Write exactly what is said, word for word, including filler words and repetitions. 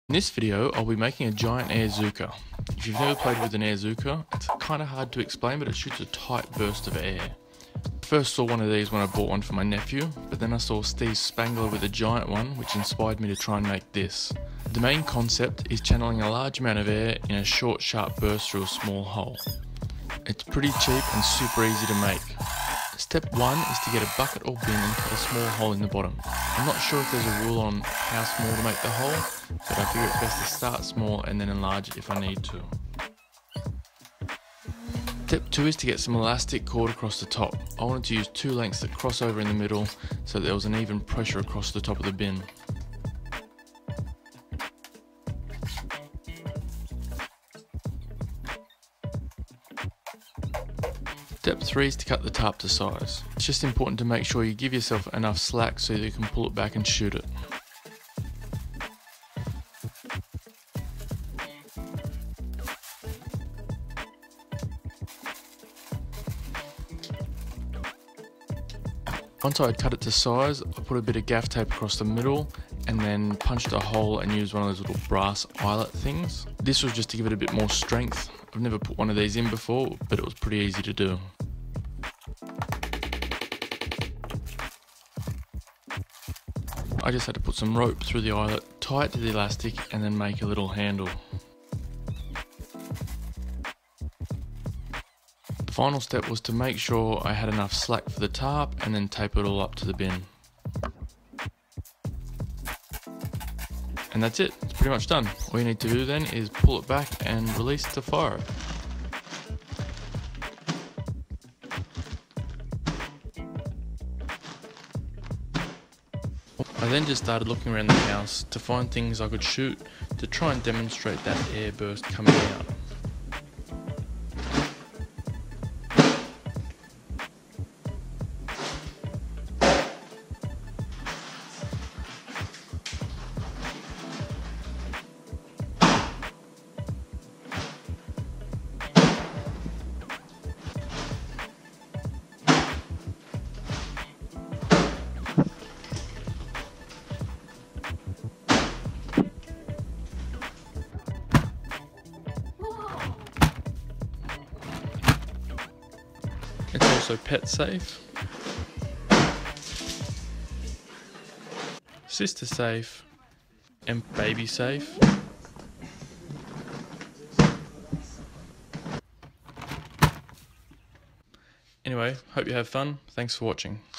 In this video, I'll be making a giant AIRZOOKA. If you've never played with an AIRZOOKA, it's kind of hard to explain, but it shoots a tight burst of air. I first saw one of these when I bought one for my nephew, but then I saw Steve Spangler with a giant one, which inspired me to try and make this. The main concept is channeling a large amount of air in a short, sharp burst through a small hole. It's pretty cheap and super easy to make. Step one is to get a bucket or bin and cut a small hole in the bottom. I'm not sure if there's a rule on how small to make the hole, but I figure it's best to start small and then enlarge it if I need to. Step two is to get some elastic cord across the top. I wanted to use two lengths that cross over in the middle so that there was an even pressure across the top of the bin. Step three is to cut the tarp to size. It's just important to make sure you give yourself enough slack so that you can pull it back and shoot it. Once I had cut it to size, I put a bit of gaff tape across the middle and then punched a hole and used one of those little brass eyelet things. This was just to give it a bit more strength. I've never put one of these in before, but it was pretty easy to do. I just had to put some rope through the eyelet, tie it to the elastic, and then make a little handle. The final step was to make sure I had enough slack for the tarp and then tape it all up to the bin. And that's it, it's pretty much done. All you need to do then is pull it back and release to fire it. I then just started looking around the house to find things I could shoot to try and demonstrate that air burst coming out. It's also pet safe, sister safe, and baby safe. Anyway, hope you have fun. Thanks for watching.